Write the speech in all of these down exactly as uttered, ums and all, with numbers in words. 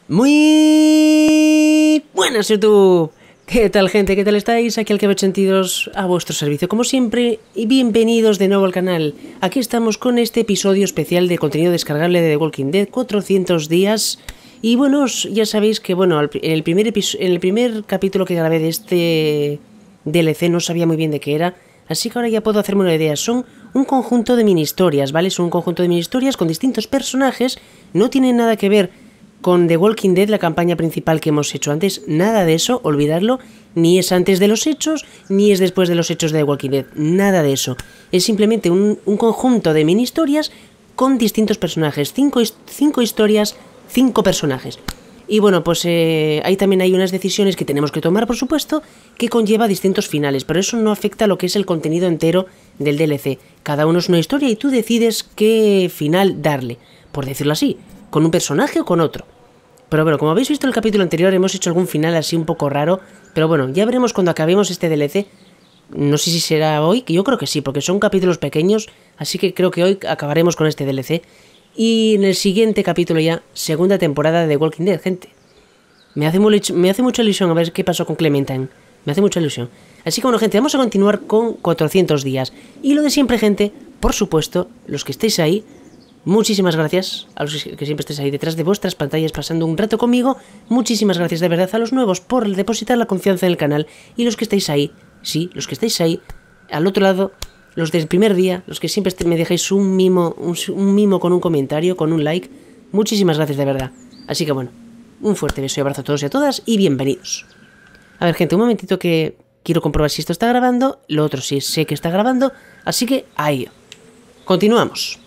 Muy buenas YouTube. ¿Qué tal, gente? ¿Qué tal estáis? Aquí Alkebe ochenta y dos a vuestro servicio como siempre y bienvenidos de nuevo al canal. Aquí estamos con este episodio especial de contenido descargable de The Walking Dead, cuatrocientos días. Y bueno, ya sabéis que bueno, en el primer en el primer capítulo que grabé de este D L C no sabía muy bien de qué era, así que ahora ya puedo hacerme una idea. Son un conjunto de mini historias, ¿vale? Son un conjunto de mini historias con distintos personajes, no tienen nada que ver con The Walking Dead, la campaña principal que hemos hecho antes. Nada de eso, olvidarlo. Ni es antes de los hechos, ni es después de los hechos de The Walking Dead. Nada de eso. Es simplemente un, un conjunto de mini historias con distintos personajes. Cinco, cinco historias, cinco personajes. Y bueno, pues eh, ahí también hay unas decisiones que tenemos que tomar, por supuesto, que conlleva distintos finales. Pero eso no afecta a lo que es el contenido entero del D L C. Cada uno es una historia y tú decides qué final darle, por decirlo así, con un personaje o con otro. Pero bueno, como habéis visto en el capítulo anterior, hemos hecho algún final así un poco raro. Pero bueno, ya veremos cuando acabemos este D L C. No sé si será hoy, que yo creo que sí, porque son capítulos pequeños. Así que creo que hoy acabaremos con este D L C. Y en el siguiente capítulo ya, segunda temporada de The Walking Dead, gente. Me hace, me hace mucha ilusión a ver qué pasó con Clementine. Me hace mucha ilusión. Así que bueno, gente, vamos a continuar con cuatrocientos días. Y lo de siempre, gente, por supuesto, los que estéis ahí, muchísimas gracias a los que siempre estéis ahí detrás de vuestras pantallas pasando un rato conmigo. Muchísimas gracias de verdad a los nuevos por depositar la confianza en el canal. Y los que estáis ahí, sí, los que estáis ahí, al otro lado, los del primer día, los que siempre me dejáis un mimo, un, un mimo con un comentario, con un like. Muchísimas gracias de verdad. Así que bueno, un fuerte beso y abrazo a todos y a todas y bienvenidos. A ver, gente, un momentito que quiero comprobar si esto está grabando. Lo otro sí sé que está grabando, así que ahí. Continuamos.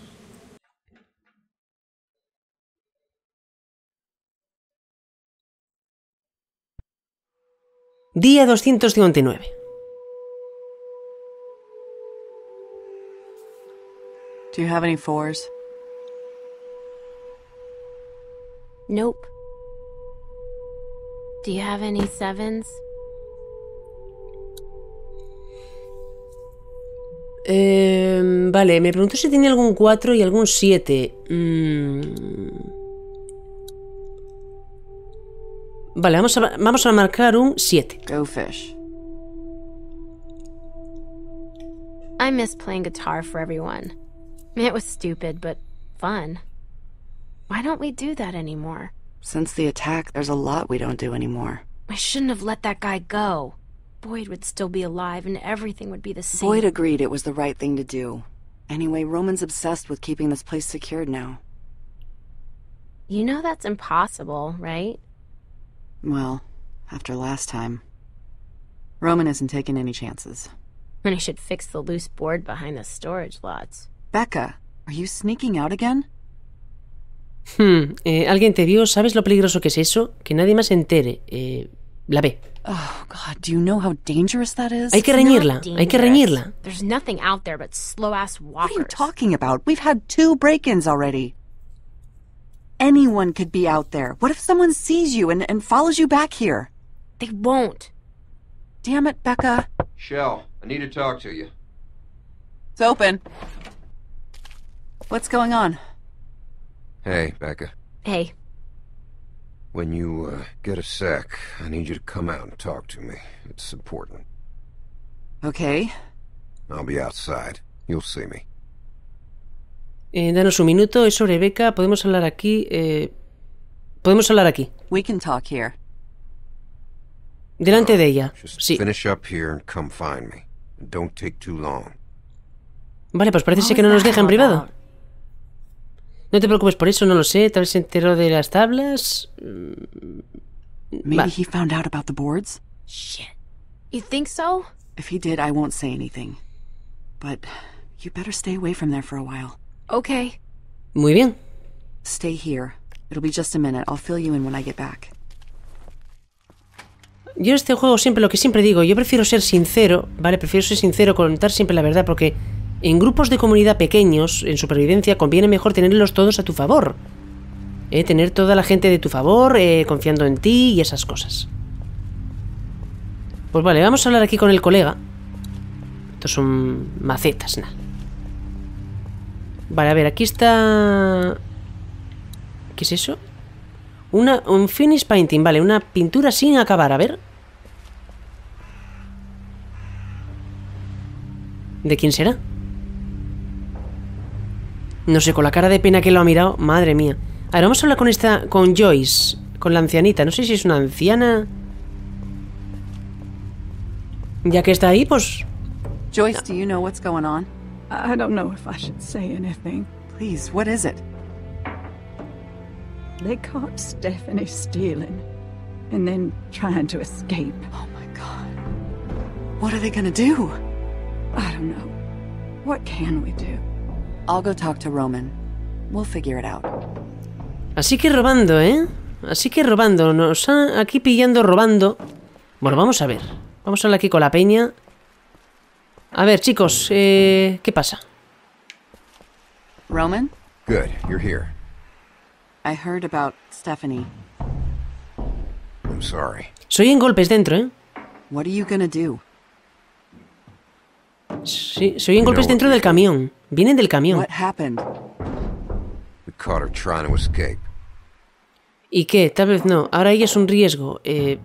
Día doscientos cincuenta y nueve. Do you have any fours? Nope. Do you have any sevens? Eh, vale, me preguntó si tenía algún cuatro y algún siete. Mm. Vale, vamos a, vamos a marcar un siete. Go fish. I miss playing guitar for everyone. It was stupid, but fun. Why don't we do that anymore? Since the attack, there's a lot we don't do anymore. I shouldn't have let that guy go. Boyd would still be alive and everything would be the same. Boyd agreed it was the right thing to do. Anyway, Roman's obsessed with keeping this place secured now. You know that's impossible, right? Well, after last time. Roman isn't taking any chances. And he should fix the loose board behind the storage lots. Becca, are you sneaking out again? Hmm, eh, ¿alguien te vio? ¿Sabes lo peligroso que es eso? Que nadie más se entere. Eh, la ve. Oh, God, do you know how dangerous that is? Hay que reñirla, hay que reñirla. There's nothing out there but slow-ass walkers. What are you talking about? We've had two break-ins already. Anyone could be out there. What if someone sees you and, and follows you back here? They won't. Damn it, Becca. Shell, I need to talk to you. It's open. What's going on? Hey, Becca. Hey. When you uh, get a sec, I need you to come out and talk to me. It's important. Okay. I'll be outside. You'll see me. Eh, danos un minuto, es sobre Becca. Podemos hablar aquí. Eh, podemos hablar aquí. We can talk here. Delante de ella. Just Sí. finish up here and come find me. Don't take too long. Vale, pues parece que no nos deja en privado. No te preocupes por eso, no lo sé. Tal vez se enteró de las tablas. Maybe Vale. he found out about the boards? Shit. You think so? If he did, I won't say anything. But you better stay away from there for a while. Okay. Muy bien. Stay here. It'll be just a minute. I'll fill you in when I get back. Yo en este juego siempre lo que siempre digo, yo prefiero ser sincero, ¿vale? Prefiero ser sincero, contar siempre la verdad, porque en grupos de comunidad pequeños, en supervivencia, conviene mejor tenerlos todos a tu favor. ¿Eh? Tener toda la gente de tu favor, eh, confiando en ti y esas cosas. Pues vale, vamos a hablar aquí con el colega. Estos son macetas, nada. Vale, a ver, aquí está... ¿Qué es eso? Una, un finish painting, vale, una pintura sin acabar, a ver. ¿De quién será? No sé, con la cara de pena que lo ha mirado, madre mía. A ver, vamos a hablar con esta, con Joyce, con la ancianita. No sé si es una anciana. Ya que está ahí, pues... Joyce, do you know what's going on? I don't know if I should say anything. Please, what is it? They caught Stephanie stealing and then trying to escape. Oh my god. What are they gonna do? I don't know. What can we do? I'll go talk to Roman. We'll figure it out. Así que robando, ¿eh? Así que robando. Nos han aquí pillando, robando. Bueno, vamos a ver. Vamos a hablar aquí con la peña. A ver, chicos, eh, ¿qué pasa? Roman? Good, you're here. I heard about Stephanie. I'm sorry. Soy en golpes dentro, ¿eh? What are you gonna do? Sí, soy en golpes dentro del camión. Vienen del camión. What happened? We caught her trying to escape. ¿Y qué? Tal vez no. Ahora ella es un riesgo. Eh...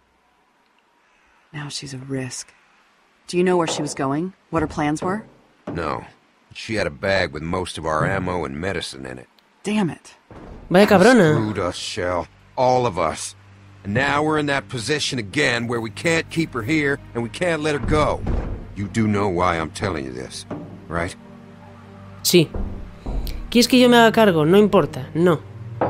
Now she's a risk. Do you know where she was going? What her plans were? No. She had a bag with most of our ammo and medicine in it. Damn it. Vaya cabrona. Screwed us, Shell. All of us. And now we're in that position again where we can't keep her here and we can't let her go. You do know why I'm telling you this, right? Sí. ¿Quieres que yo me haga cargo? No importa. No.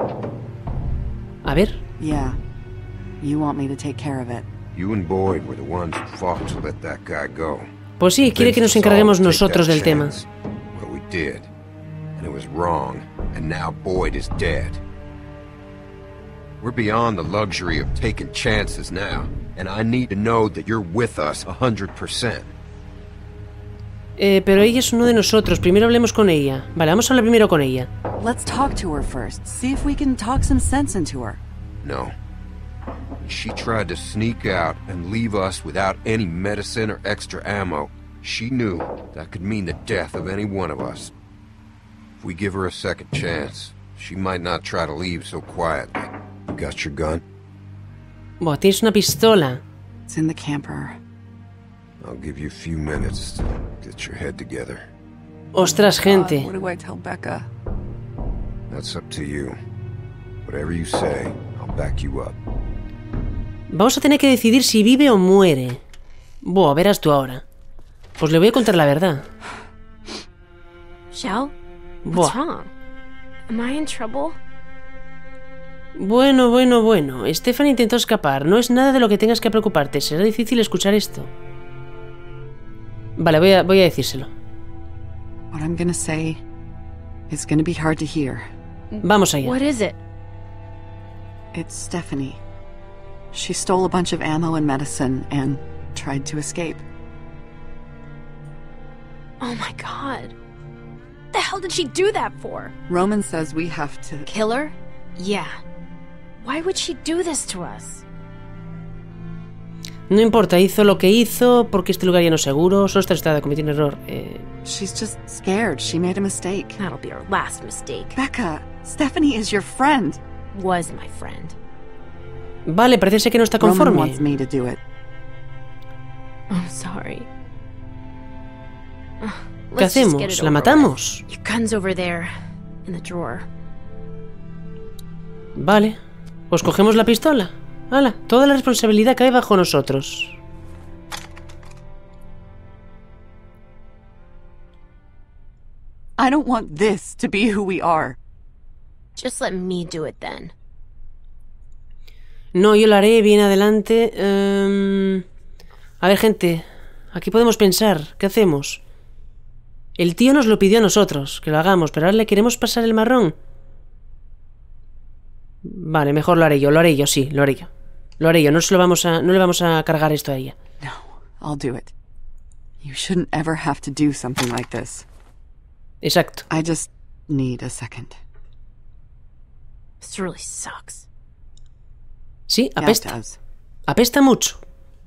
A ver. Yeah. You want me to take care of it. You and Boyd were the ones who fought to let that guy go. Pues sí, quiere que nos encarguemos nosotros del tema. Well, we did. And it was wrong. And now Boyd is dead. We're beyond the luxury of taking chances now. And I need to know that you're with us a hundred percent. Eh, pero ella es uno de nosotros. Primero hablemos con ella. Vale, vamos a hablar primero con ella. Let's talk to her first. See if we can talk some sense into her. No. She tried to sneak out and leave us without any medicine or extra ammo. She knew that could mean the death of any one of us. If we give her a second chance, she might not try to leave so quietly. You got your gun? Buah, tienes una pistola. It's in the camper. I'll give you a few minutes to get your head together. Ostras, gente. God, what do I tell Becca? That's up to you. Whatever you say, I'll back you up. Vamos a tener que decidir si vive o muere. Buah, verás tú ahora. Pues le voy a contar la verdad. Shell? What's Buah. wrong? Am I in trouble? Bueno, bueno, bueno. Stefan intentó escapar. No es nada de lo que tengas que preocuparte. Será difícil escuchar esto. Vale, voy a, voy a decírselo. What I'm gonna say is gonna be hard to hear. Vamos allá. What is it? It's Stephanie. She stole a bunch of ammo and medicine and tried to escape. Oh my god. What the hell did she do that for? Roman says we have to... Kill her? Yeah. Why would she do this to us? No importa, hizo lo que hizo porque este lugar ya no es seguro. Solo está cometiendo un error. Eh... She's just scared. She made a mistake. That'll be our last mistake. Becca, Stephanie is your friend. Was my friend. Vale, parece ser que no está Roman conforme. wants me to do it. I'm sorry. Ugh, ¿Qué let's just get hacemos? it ¿La over matamos? with. Your gun's over there, in the drawer. Vale, pues cogemos la pistola. ¡Hala! Toda la responsabilidad cae bajo nosotros. I don't want this to be who we are. Just let me do it then. No, yo lo haré bien adelante. Um... A ver, gente. Aquí podemos pensar. ¿Qué hacemos? El tío nos lo pidió a nosotros, que lo hagamos, pero ahora le queremos pasar el marrón. Vale, mejor lo haré yo, lo haré yo, sí, lo haré yo. Lo haré yo, no, se lo vamos a, no le vamos a cargar esto a ella. No, I'll do it. You shouldn't ever have to do something like this. Exacto. I just need a second. This really sucks. Sí, Yeah, it apesta. does. Apesta mucho.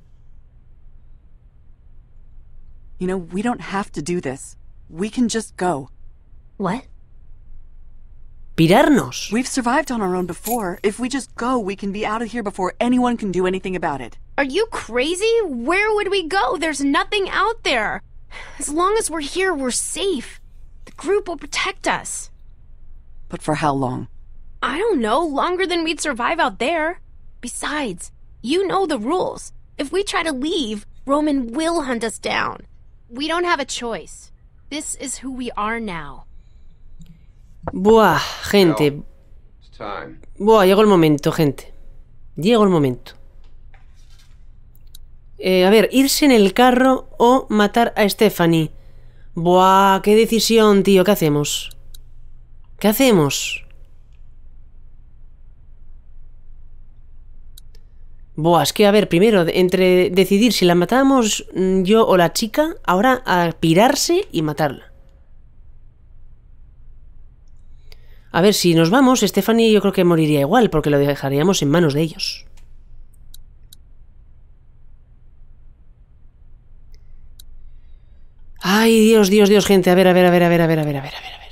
You know, we don't have to do this. We can just go. What? ¿Pirarnos? We've survived on our own before. If we just go, we can be out of here before anyone can do anything about it. Are you crazy? Where would we go? There's nothing out there. As long as we're here, we're safe. The group will protect us. But for how long? I don't know, longer than we'd survive out there. Besides, you know the rules. If we try to leave, Roman will hunt us down. We don't have a choice. This is who we are now. Buah, gente. Well, it's time. Buah, llegó el momento, gente. Llegó el momento. Eh, a ver, irse en el carro o matar a Stephanie. Buah, qué decisión, tío. ¿Qué hacemos? ¿Qué hacemos? Buah, es que a ver, primero, entre decidir si la matamos yo o la chica, ahora a pirarse y matarla. A ver, si nos vamos, Stephanie yo creo que moriría igual, porque lo dejaríamos en manos de ellos. Ay, Dios, Dios, Dios, gente. A ver, a ver, a ver, a ver, a ver, a ver, a ver, a ver, a ver.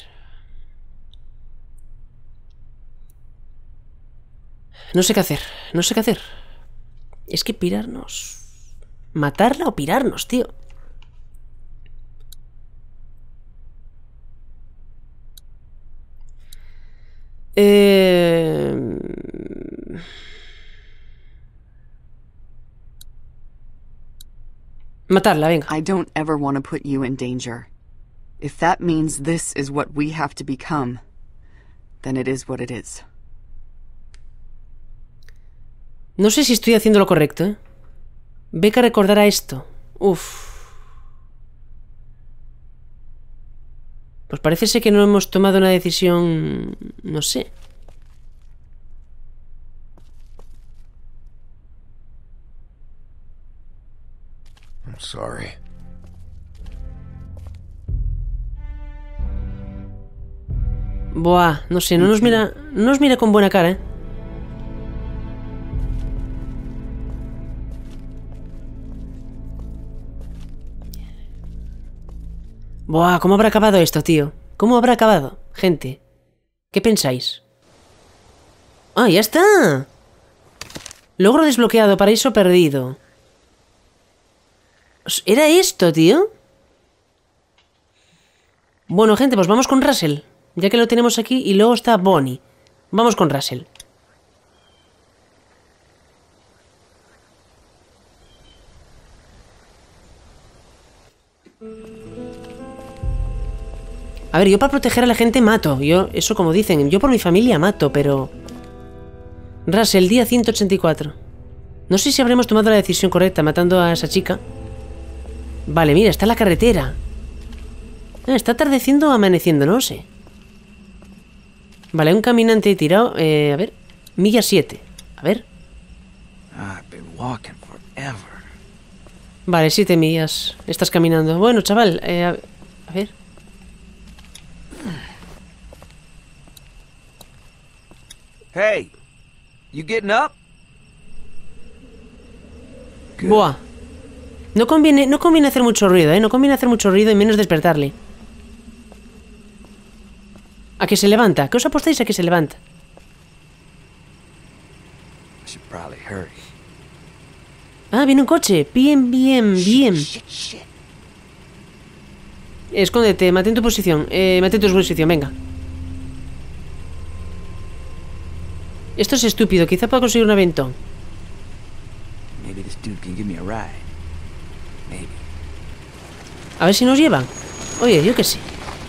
No sé qué hacer, no sé qué hacer. Es que pirarnos... ¿Matarla o pirarnos, tío? Eh... Matarla, venga. I don't ever want to put you in danger. If that means this is what we have to become, then it is what it is. No sé si estoy haciendo lo correcto, ¿eh? Becca recordará esto. Uf. Pues parece ser que no hemos tomado una decisión... No sé. I'm sorry. Buah, no sé, no nos mira, no nos mira con buena cara, ¿eh? Buah, ¿cómo habrá acabado esto, tío? ¿Cómo habrá acabado, gente? ¿Qué pensáis? ¡Ah, ya está! Logro desbloqueado, paraíso perdido. ¿Era esto, tío? Bueno, gente, pues vamos con Russell. Ya que lo tenemos aquí. Y luego está Bonnie. Vamos con Russell. A ver, yo para proteger a la gente mato. Yo, eso como dicen, yo por mi familia mato, pero... Russell, día ciento ochenta y cuatro. No sé si habremos tomado la decisión correcta matando a esa chica. Vale, mira, está en la carretera. Ah, está atardeciendo o amaneciendo, no sé. Vale, un caminante tirado. Eh, a ver, milla siete. A ver. Vale, siete millas. Estás caminando. Bueno, chaval, eh, a, a ver. Hey, you getting up? Buah. No conviene, no conviene hacer mucho ruido, ¿eh? No conviene hacer mucho ruido y menos despertarle. ¿A que se levanta? ¿Qué os apostáis a que se levanta? Ah, viene un coche. Bien, bien, bien. Escóndete, mantén tu posición. Eh, mantén tu posición, venga. Esto es estúpido, quizá pueda conseguir un aventón. A ver si nos llevan. Oye, yo qué sé.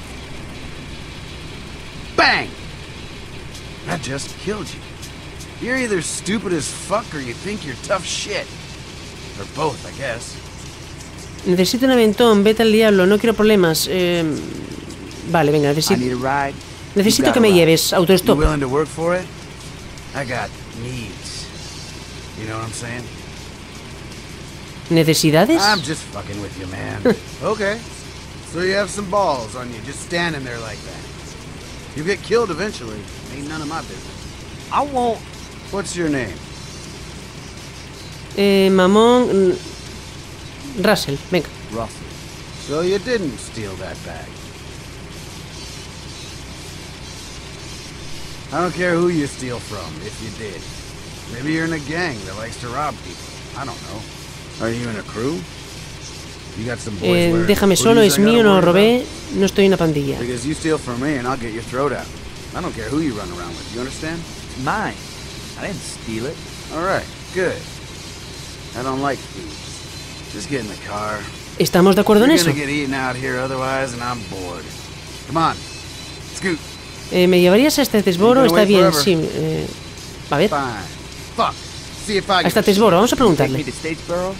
Bang! I just killed you. You're either stupid as fuck or you think you're tough shit. Or both, I guess. Necesito un aventón, vete al diablo, no quiero problemas. Eh... Vale, venga, necesito... I need a ride. Necesito que me lleves, autostop. You willing to work for it? I got needs. You know what I'm saying? ¿Necesidades? I'm just fucking with you, man. Okay. So you have some balls on you, just standing there like that. You get killed eventually. Ain't none of my business. I won't. What's your name? Eh, mamón... Russell, venga. Russell. So you didn't steal that bag. I don't care who you steal from, if you did. Maybe you're in a gang that likes to rob people. I don't know. Are you in a crew? You got some boys Eh, wearing déjame solo, hoodies es I gotta mío, no lo worry robé, no estoy en una pandilla. about? Because you steal from me and I'll get your throat out. I don't care who you run around with, you understand? It's mine. I didn't steal it. Alright, good. I don't like thieves. Just get in the car. ¿Estamos de acuerdo en You're eso? gonna get eaten out here otherwise and I'm bored. Come on, scoot. Eh, ¿Me llevarías hasta Tesboro? Está bien, sí. Eh, a ver, Fine. Fuck. See if I hasta can... Tesboro, vamos a Take me preguntarle. to Statesboro?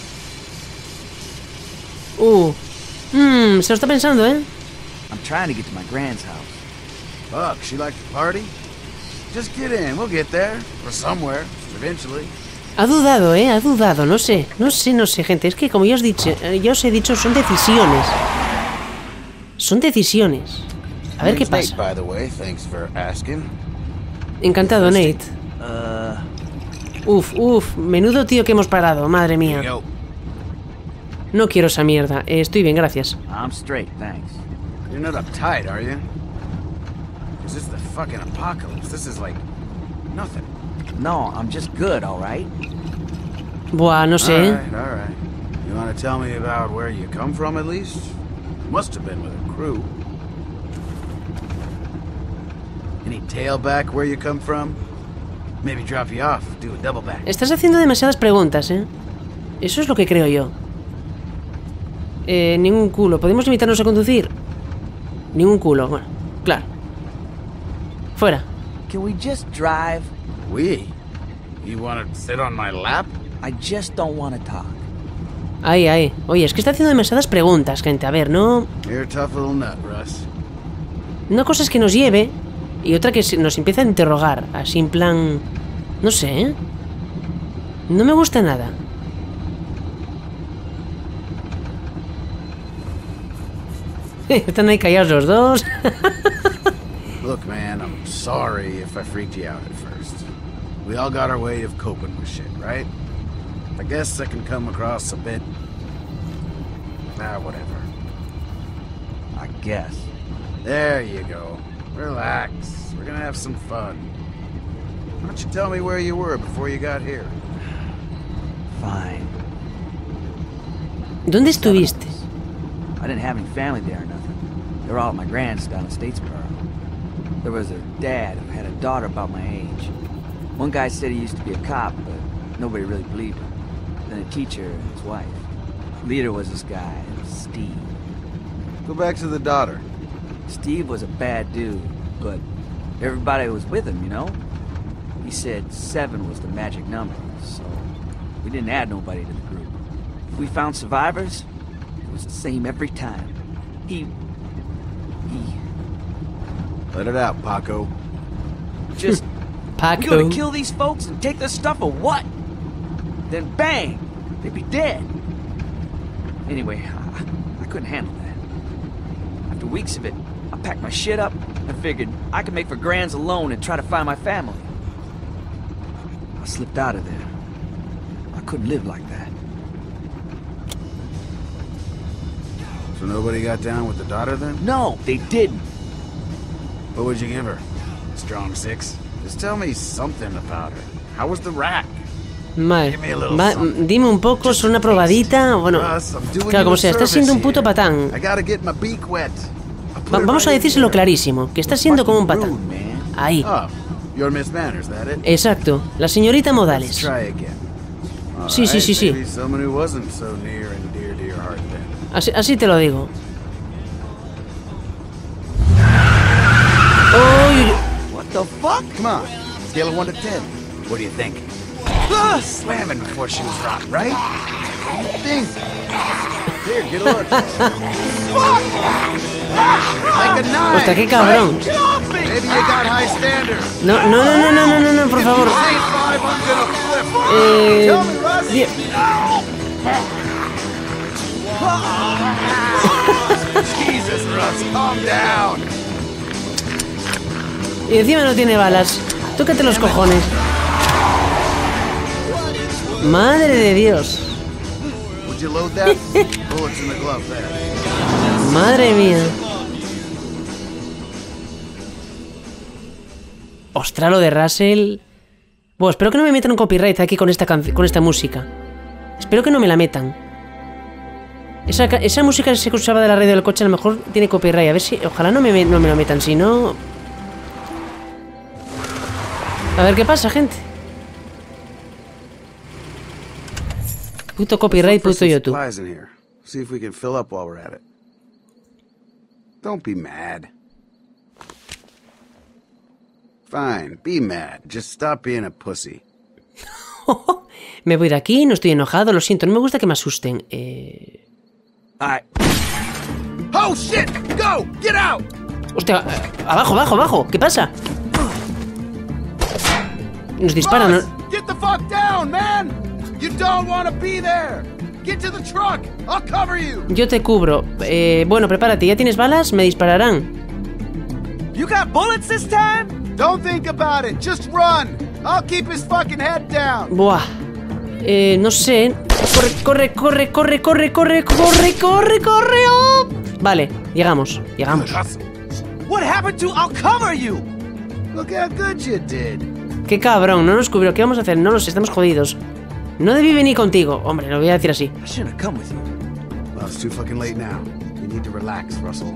Uh, mmm, se lo está pensando, ¿eh? I'm trying to get to my grand's house. Fuck, she like to party? Just get in, we'll get there. Or somewhere, eventually. Ha dudado, ¿eh? Ha dudado, no sé. No sé, no sé, gente. Es que como ya os, dicho, eh, ya os he dicho, son decisiones. Son decisiones. A ver qué Name's pasa. Nate, by the way, thanks for asking. Encantado, Nate. Uh, Uf, uf, menudo tío que hemos parado, madre mía. Yo, No quiero esa mierda. Eh, estoy bien, gracias. I'm straight, thanks. you're not uptight, are you? Cause this is the fucking apocalypse. This is like nothing. No, I'm just good, all right? Buah, no sé. Alright, alright. You wanna tell me about where you come from at least? Must have been with a crew. Any tailback where you come from? Maybe drop you off, do a double back. Estás haciendo demasiadas preguntas, ¿eh? Eso es lo que creo yo. Eh, ningún culo. ¿Podemos limitarnos a conducir? Ningún culo. Bueno, claro. Fuera. Can we just drive? We? You wanna sit on my lap? I just don't want to talk. Ahí, ahí. Oye, es que está haciendo demasiadas preguntas, gente. A ver, no... You're a tough little nut, Russ. Una cosa es que nos lleve y otra que se- nos empieza a interrogar. Así en plan... No sé, ¿eh? No me gusta nada. Están ahí callados los dos. Look, man, I'm sorry if I freaked you out at first. We all got our way of coping with shit, right? I guess I can come across a bit... Ah, whatever. I guess. There you go. Relax. We're gonna have some fun. Why don't you tell me where you were before you got here? Fine. ¿Dónde estuviste? I didn't have any family there or nothing. They were all at my grand's down in Statesboro. There was a dad who had a daughter about my age. One guy said he used to be a cop, but nobody really believed him. Then a teacher and his wife. Leader was this guy, Steve. Go back to the daughter. Steve was a bad dude, but everybody was with him, you know? He said seven was the magic number, so we didn't add nobody to the group. If we found survivors, it was the same every time. He... he... Let it out, Paco. just... we Paco. gonna kill these folks and take their stuff or what? Then bang! They'd be dead. Anyway, I, I couldn't handle that. After weeks of it, I packed my shit up and figured I could make for Grands alone and try to find my family. I slipped out of there. I couldn't live like that. So nobody got down with the daughter then? No, they didn't. What would you give her? Strong six? Just tell me something about her. How was the rack? Mal. Give me a little Va- something. dime un poco, es una probadita. Bueno, Russ, I'm doing claro, you como a sea, estás siendo un puto service patán. here. I gotta get my beak wet. I'll put Va- it vamos a right in decírselo there. clarísimo, que estás siendo como un patán. Rude, man. Ahí. Oh, you're Miss Manners, that it? Exacto, la señorita Let's Modales. try again. All Sí, sí, right, sí, sí. maybe someone who wasn't so near and dear to your heart then. Así, así te lo digo. Uy, What the fuck? Come on, scale of one to ten. What do you think? Ah, slamming before she was rocked, right? What do you think? Here, get a look. Fuck! Like a nine. hostia, qué cabrón. Maybe you got high standards. No, no, no, no, no, no, no, no, por favor. Say five, I'm gonna flip. Eh, Tell me, Russ. die- Jesus, Russ, calm down. Y encima no tiene balas. Tócate los cojones. Madre de Dios. Would you load that? Bullets in the glove there. Madre mía. Ostras, lo de Russell... Bueno, espero que no me metan un copyright aquí con esta, con esta música. Espero que no me la metan. Esa, esa música que se escuchaba de la radio del coche a lo mejor tiene copyright. A ver si... Ojalá no me, no me lo metan, si no... A ver qué pasa, gente. Puto copyright, puto YouTube. See if we can fill up while we're at it. Don't be mad. Fine, be mad. Just stop being a pussy. Me voy de aquí, no estoy enojado, lo siento, no me gusta que me asusten. Eh... Alright. Oh shit! Go! Get out! Hostia, eh, abajo, abajo, abajo. ¿Qué pasa? Nos disparan. Boss, get the fuck down, man! You don't want to be there. Get to the truck. I'll cover you. Yo te cubro. Eh, bueno, prepárate. ¿Ya tienes balas? Me dispararán. You got bullets this time? Don't think about it. Just run. I'll keep his fucking head down. Buah. Eh, no sé. Corre, corre, corre, corre, corre, corre, corre, corre, corre. Oh. Vale, llegamos, llegamos. What happened to I'll cover you? Look how good you did. Qué cabrón, no nos cubrió. ¿Qué vamos a hacer? No lo sé, estamos jodidos. No debí venir contigo. Hombre, lo voy a decir así. I shouldn't have come with you. Well, it's too fucking late now. You need to relax, Russell.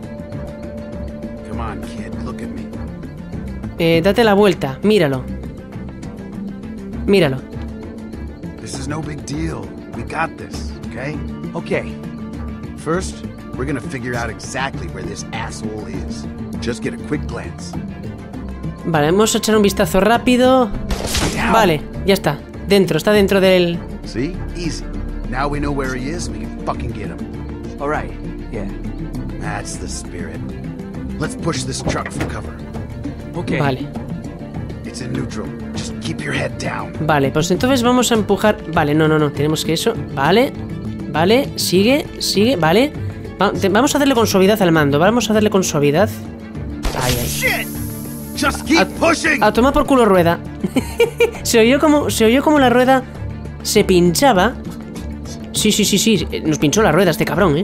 Come on, kid, look at me. Eh, date la vuelta, míralo. Míralo. This is no big deal. We got this, okay? Okay. First, we're gonna figure out exactly where this asshole is. Just get a quick glance. Vale, vamos a echar un vistazo rápido. Vale, ya está. Dentro, está dentro del... See? Easy. Now we know where he is and we can fucking get him. All right. Yeah. That's the spirit. Let's push this truck for cover. Okay. Vale. It's in neutral. Just keep your head down. Vale, pues entonces vamos a empujar... Vale, no, no, no. Tenemos que eso... Vale. Vale. Sigue, sigue. Vale. Va- te- Vamos a darle con suavidad al mando. Vamos a darle con suavidad. Ay, ay. Shit! Just keep pushing! A tomar por culo rueda. Se oyó como, se oyó como la rueda se pinchaba. Sí, sí, sí, sí. Nos pinchó la rueda este cabrón, ¿eh?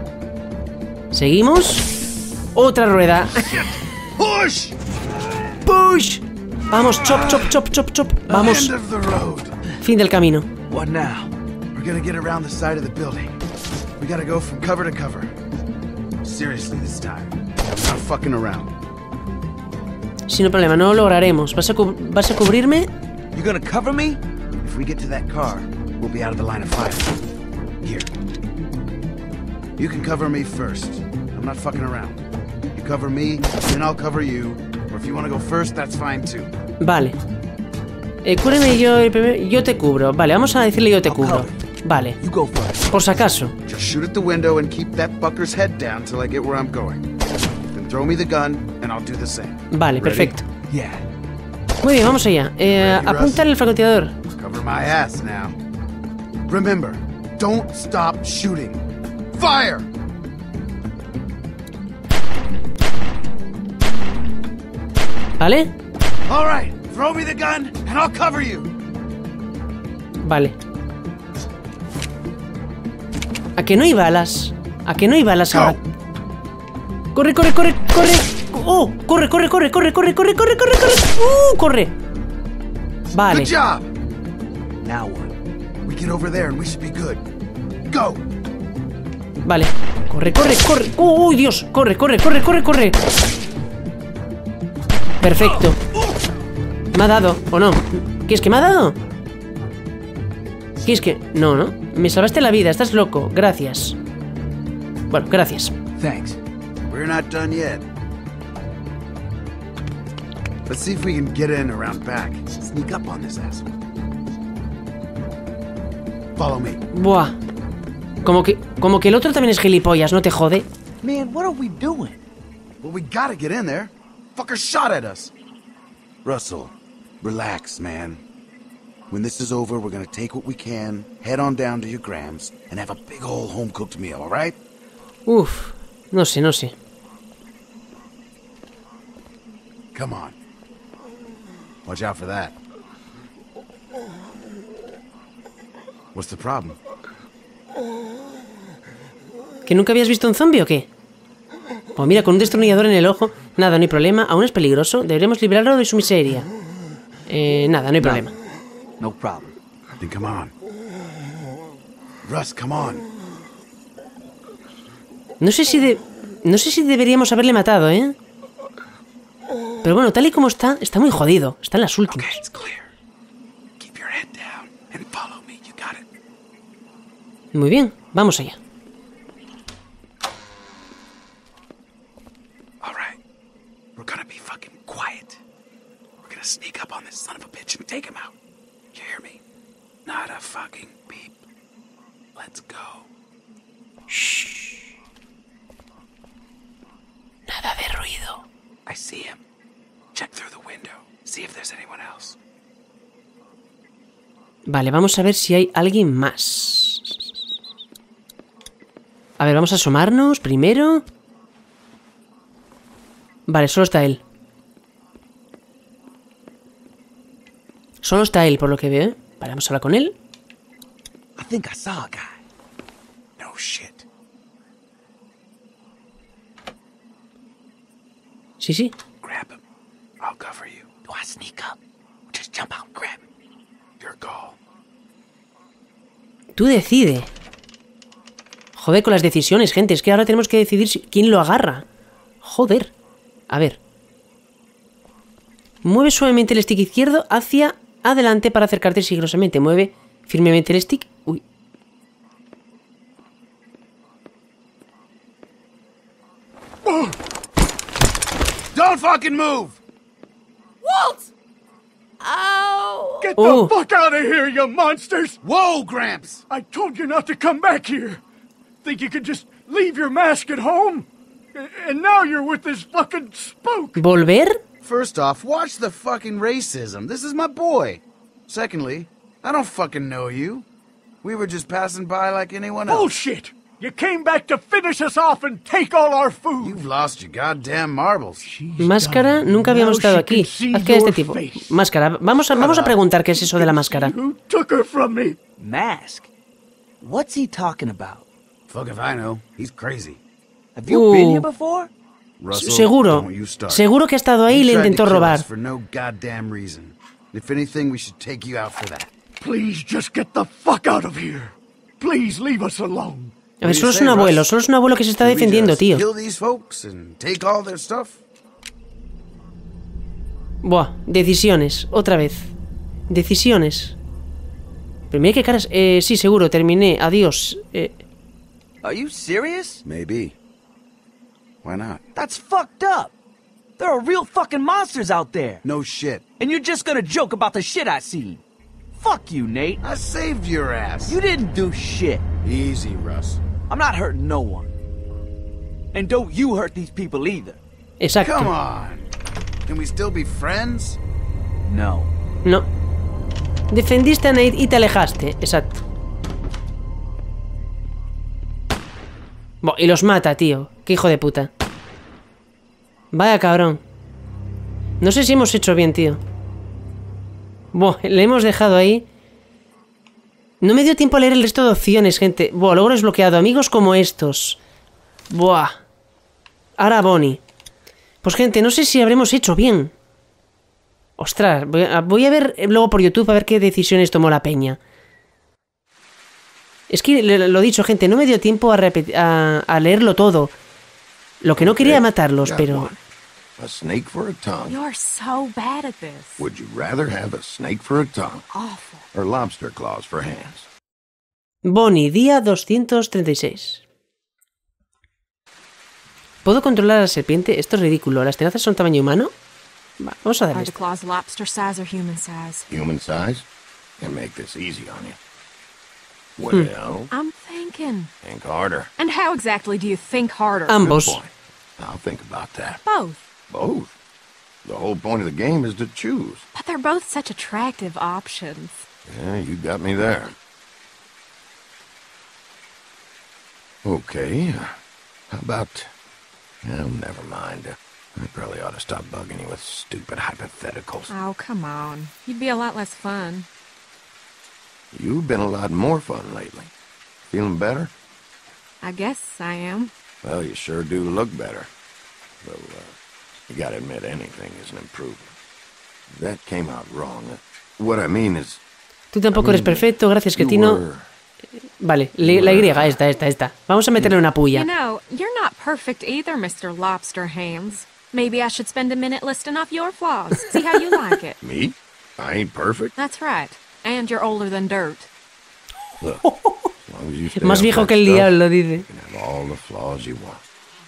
Seguimos. Otra rueda. Push! Push. Vamos, chop, chop, chop, chop, chop. Vamos. End of the road. Fin del camino. What now? We're gonna get around the side of the building. We gotta go from cover to cover. Seriously this time. I'm not fucking around. Sin problema, no lo lograremos. ¿Vas a, cu- ¿Vas a cubrirme? You gonna cover me? If we get to that car, we'll be out of the line of fire. Here. You can cover me first. I'm not fucking around. You cover me, then I'll cover you. Or if you want to go first, that's fine too. Vale. Eh, cúbreme yo el primero. Yo te cubro. Vale, vamos a decirle yo te cubro. Vale. You go first. Por si acaso. Just shoot at the window and keep that fucker's head down till I get where I'm going. Then throw me the gun and I'll do the same. Vale, Ready? perfecto. Yeah. Muy bien, vamos allá. Eh, Ready, Russ? apuntar el francotirador. Cover my ass now. Remember, don't stop shooting. Fire! ¿Vale? All right, throw me the gun and I'll cover you. Vale. ¿A que no hay balas? ¿A que no hay balas Go. ahora? ¡Corre, corre, corre, corre! ¡Oh! ¡Corre, corre, corre, corre, corre, corre, corre, corre, corre! ¡Uh! ¡Corre! Vale. Good job. Now what? We get over there and we should be good. Go. Vale. Corre, corre, corre. ¡Oh, oh, Dios! Corre, corre, corre, corre, corre. Perfecto. ¿Me ha dado o no? ¿Qué es que me ha dado? ¿Qué es que...? No, ¿no? Me salvaste la vida, estás loco. Gracias. Bueno, gracias. Thanks. We're not done yet. Let's see if we can get in around back. Sneak up on this asshole. Follow me. Buah. Como que, como que el otro también es gilipollas, ¿no te jode? Man, what are we doing? Well, we gotta get in there. Fucker shot at us. Russell, relax, man. When this is over, we're gonna take what we can, head on down to your Grams, and have a big old home-cooked meal, all right? Uf. No sé, no sé. Come on. Watch out for that. What's the problem? ¿Que nunca habías visto un zombie o qué? Pues mira, con un destornillador en el ojo. Nada, no hay problema. Aún es peligroso. Deberíamos liberarlo de su miseria. Eh, nada, no hay problema. No problem. Then come on. Russ, come on. No sé si de... No sé si deberíamos haberle matado, ¿eh? Pero bueno, tal y como está, está muy jodido. Está en las últimas. Okay, it's clear. Keep your head down and follow me. You got it. Muy bien, vamos allá. All right. We're gonna be fucking quiet. We're gonna sneak up on this son of a bitch and take him out. You hear me? Not a fucking beep. Let's go. Shh. Nada de ruido. I see him. Check through the window. See if there's anyone else. Vale, vamos a ver si hay alguien más. A ver, vamos a asomarnos primero. Vale, solo está él. Solo está él, por lo que veo, ¿eh? Vale, vamos a hablar con él. I think I saw a guy. No shit. Sí, sí. Grab him. I'll cover you. Do I sneak up? Or just jump out and grab him? Your call. Tú decide. Joder con las decisiones, gente. Es que ahora tenemos que decidir si- quién lo agarra. Joder. A ver. Mueve suavemente el stick izquierdo hacia adelante para acercarte sigilosamente. Mueve firmemente el stick. Uy. Don't fucking move! Walt! Oh. Get Oh. the fuck out of here, you monsters! Whoa, Gramps! I told you not to come back here. Think you could just leave your mask at home? A- And now you're with this fucking spook. ¿Volver? First off, watch the fucking racism. This is my boy. Secondly, I don't fucking know you. We were just passing by like anyone else. Bullshit! You came back to finish us off and take all our food. You've lost your goddamn marbles. Máscara, nunca habíamos estado aquí. Haz que este tipo. Máscara, vamos a, vamos a preguntar qué es eso de la máscara. Who took her from me? Mask? What's he talking about? Fuck if I know. He's crazy. Have you been Uh. here before? Russell, Seguro. don't you start. Seguro que ha estado ahí y You le tried to intentó kill robar. us for no goddamn reason. If anything, we should take you out for that. Please just get the fuck out of here. Please leave us alone. A ver, What do solo you es say, un abuelo, Russ? solo es un abuelo que se está Should we defendiendo, just tío. Kill these folks and take all their stuff? Buah, decisiones, otra vez. Decisiones. Pero mira qué caras. Eh, sí, seguro, terminé. Adiós. Eh, Are you serious? Maybe. Why not? That's fucked up. There are real fucking monsters out there. No shit. And you're just gonna joke about the shit I seen. Fuck you, Nate. I saved your ass. You didn't do shit. Easy, Russ. I'm not hurting no one. And don't you hurt these people either. exacto. Come on. Can we still be friends? No. No. Defendiste a Nate y te alejaste. Exacto. Buah, y los mata, tío. Qué hijo de puta. Vaya cabrón. No sé si hemos hecho bien, tío. Buah, le hemos dejado ahí. No me dio tiempo a leer el resto de opciones, gente. Buah, logro desbloqueado. Amigos como estos. Buah. Ahora Bonnie. Pues gente, no sé si habremos hecho bien. Ostras, voy a, voy a ver luego por YouTube a ver qué decisiones tomó la peña. Es que le- lo dicho, gente, no me dio tiempo a, repet- a, a leerlo todo. Lo que no quería matarlos, Got pero... one. A snake for a tongue. You're so bad at this. Would you rather have a snake for a tongue Awful. or lobster claws for hands? Bonnie, día doscientos treinta y seis. ¿Puedo controlar a la serpiente? Esto es ridículo. ¿Las tenazas son tamaño humano? Va, vamos a darle Are the esto. claws lobster size or human size? Human size? Can make this easy on you. Well, I'm thinking. think harder. And how exactly do you think harder? Ambos. Good point. I'll think about that. Both. Both. The whole point of the game is to choose. But they're both such attractive options. Yeah, you got me there. Okay. uh, How about... Oh, never mind. Uh, I probably ought to stop bugging you with stupid hypotheticals. Oh, come on. You'd be a lot less fun. You've been a lot more fun lately. Feeling better? I guess I am. Well, you sure do look better. Though, uh, You gotta admit anything is an improvement. That came out wrong. What I mean is... Tú tampoco eres perfecto, gracias que Tino... Vale, la Y, esta, esta, esta. Vamos a meterle una puya. You know, you're not perfect either, Mister Lobster Hands. Maybe I should spend a minute listing off your flaws. See how you like it. Me? I ain't perfect. That's right. And you're older than dirt. Look, as long as you stay Más on viejo that que el stuff, diablo, dice. you can have all the flaws you want.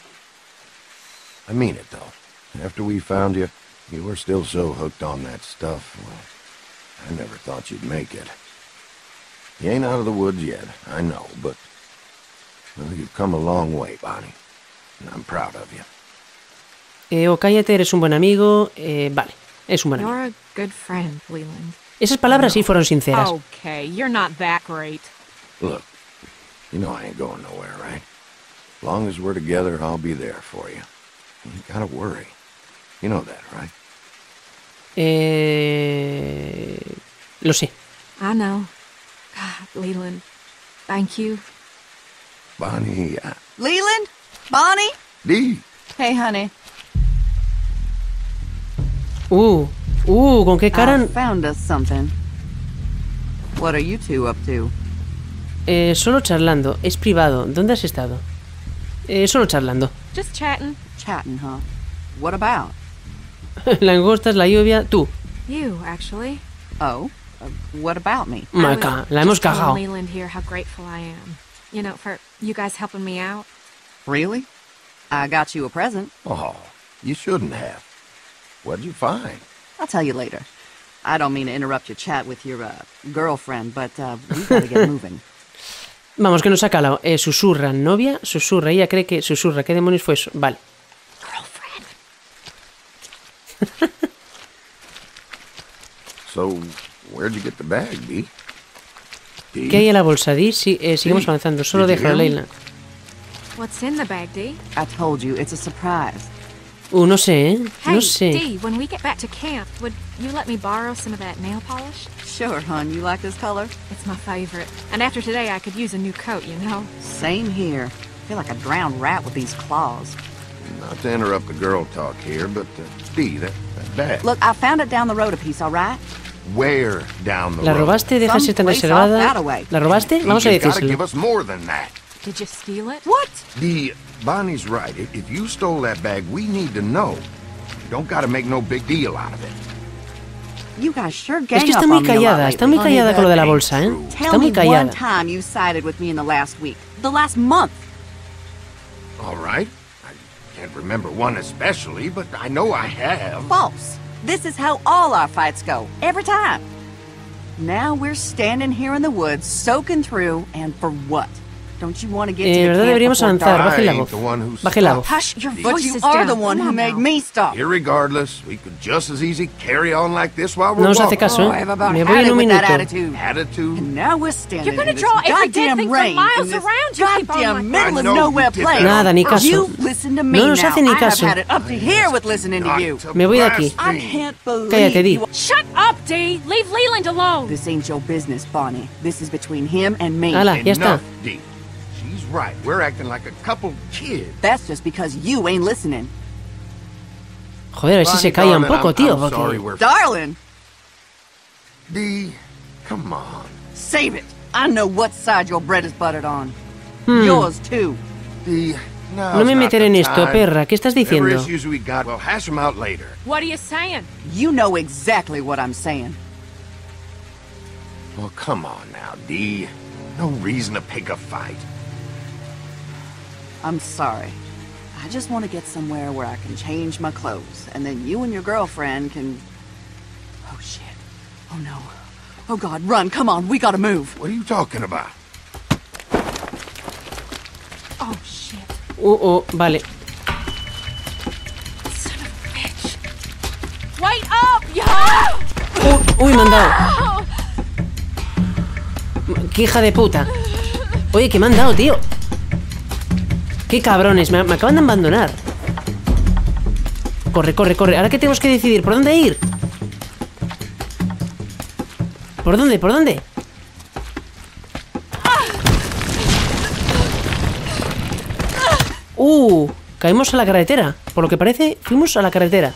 I mean it, though. After we found you, you were still so hooked on that stuff. Well, I never thought you'd make it. You ain't out of the woods yet, I know, but well, you've come a long way, Bonnie. And I'm proud of you. Eh, o cállate, eres un buen amigo. Eh, vale, es un buen amigo. You're a good friend, Leland. Esas palabras sí fueron sinceras. Okay, you're not that great. Look, you know I ain't going nowhere, right? As long as we're together, I'll be there for you. You gotta worry. You know that, right? Eh... Lo sé. I know. God, Leland, thank you. Bonnie, uh, Leland? Bonnie? Dee. Hey, honey. Uh, uh, ¿con qué cara? I found us something. What are you two up to? Eh, solo charlando. Es privado. ¿Dónde has estado? Eh, solo charlando. Just chatting. Chatting, huh? What about? Langostas, la lluvia, tú. You, actually. Oh, uh, what about me? Maca, la hemos Just telling cagado. Leland here how grateful I am. You know, for you guys helping me out. Really? I got you a present. Oh, you shouldn't have. What'd you find? I'll tell you later. I don't mean to interrupt your chat with your uh, girlfriend, but uh, we gotta get moving. Vamos, que nos ha calado. Eh, susurra, novia, susurra. Ella cree que susurra. ¿Qué demonios fue eso? Vale. Girlfriend. So, where'd you get the bag, Dee? Dee? ¿Qué hay en la bolsa, Dee? Sí, eh, seguimos Sí. avanzando. Solo Did you déjalo, hear me? Leila. What's in the bag, Dee? I told you, it's a surprise. Uh, no sé, ¿eh? Hey, No sé. Dee, when we get back to camp, would you let me borrow some of that nail polish? Sure, hon. You like this color? It's my favorite. And after today, I could use a new coat, you know? Same here. I feel like a drowned rat with these claws. Not to interrupt the girl talk here, but uh, Dee, that, that bag. Look, I found it down the road a piece, all right? Where down the ¿La road? robaste? ¿Deja ser tan Someplace reservada? off that away. ¿La robaste? Vamos a You gotta give decírselo. us more than that. Did you steal it? What? Dee, Bonnie's right. If, if you stole that bag, we need to know. You don't gotta make no big deal out of it. You guys sure gang Es que está up muy on me a lot callada, está lately. muy callada con lo de la bolsa, ¿eh? Tell Está muy me one callada. time you sided with me in the last week. The last month. All right. I can't remember one especially, but I know I have. False. This is how all our fights go. Every time. Now we're standing here in the woods, soaking through, and for what? Don't you want to get Eh, to the verdad, camp deberíamos before avanzar. dark? Baje la I voz. ain't the one who Baje la voz. Hush, your But voice you is are down. the one Come who on made now. me stop. Irregardless, we could just as easy carry on like this while we're No nos hace walking. caso, Oh, ¿eh? I've about Me voy had en it un with that minuto. attitude. Attitude? And now we're standing You're gonna in this draw every dead goddamn thing for rain miles in this around. You keep on goddamn like- middle I of know nowhere you did place. that. Nada, ni caso. You listen to me No nos now. hace ni I have caso. had it up to here with listening to Not you. to Me voy de aquí. I blaspheme. can't believe Cállate, Dee. you... Shut up, Dee! Leave Leland alone! This ain't your business, Bonnie. This is between him and me. Hala, ya está. Enough, Dee. She's right. We're acting like a couple kids. That's just because you ain't listening. Joder, a ver si Bonnie, se calla un darling, poco, I'm- tío. I'm sorry, Porque... we're... Darling, Dee, come on. save it. I know what side your bread is buttered on. Hmm. Yours, too. Dee, No me meteré en esto, perra. ¿Qué estás Whatever diciendo? issues we got, we'll hash them out later. What are you saying? You know exactly what I'm saying. Well, come on now, Dee. No reason to pick a fight. I'm sorry. I just want to get somewhere where I can change my clothes, and then you and your girlfriend can... Oh, shit. Oh, no. Oh, God, run. Come on. We gotta move. What are you talking about? Oh, shit. Uh, oh, vale. Son of a bitch. Wait up, yo! Uy, uy, me han dado. ¡Qué hija de puta! Oye, que me han dado, tío. ¡Qué cabrones! Me, me acaban de abandonar. Corre, corre, corre. Ahora que tenemos que decidir, ¿por dónde ir? ¿Por dónde? ¿Por dónde? Uh, caímos a la carretera. Por lo que parece, fuimos a la carretera.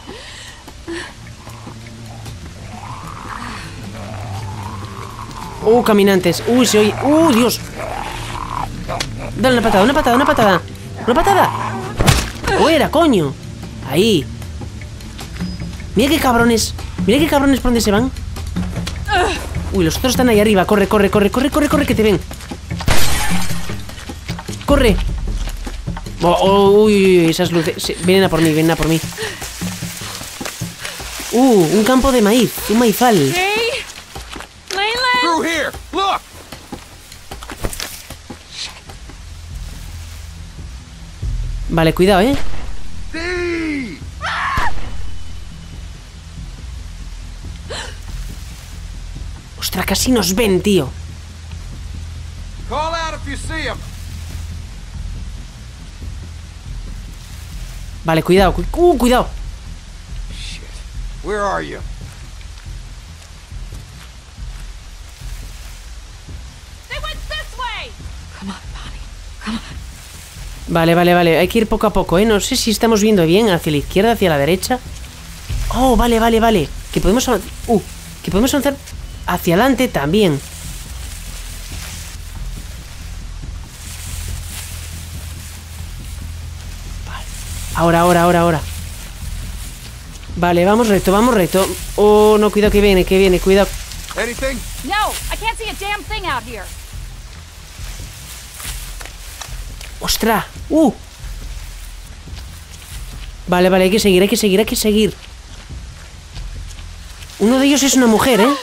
Uh, caminantes. Uy, se oye. Uh, Dios. Dale una patada, una patada, una patada. Una patada. Fuera, coño. Ahí. Mira qué cabrones. Mira qué cabrones por dónde se van. Uy, los otros están ahí arriba. Corre, corre, corre, corre, corre, corre, que te ven. Corre. Oh, oh, uy, esas luces. Sí, vienen a por mí, vienen a por mí. Uh, un campo de maíz. Un maizal. Hey, Leyland. Through here! Look! Vale, cuidado, eh. Dee! Ostras, casi nos ven, tío. Call out if you see him. Vale, cuidado. Cu uh, cuidado. Shit. Where are you? They went this way. Come on, Bonnie. Come on. Vale, vale, vale. Hay que ir poco a poco, ¿eh? No sé si estamos viendo bien. Hacia la izquierda, hacia la derecha. Oh, vale, vale, vale. Que podemos avanzar... Uh, que podemos avanzar hacia adelante también. Vale. Ahora, ahora, ahora, ahora. Vale, vamos recto, vamos recto. Oh, no, cuidado que viene, que viene, cuidado. Anything? No, I can't see a damn thing out here. ¡Ostras! ¡Uh! Vale, vale, hay que seguir, hay que seguir, hay que seguir. Uno de ellos es una mujer, ¿eh?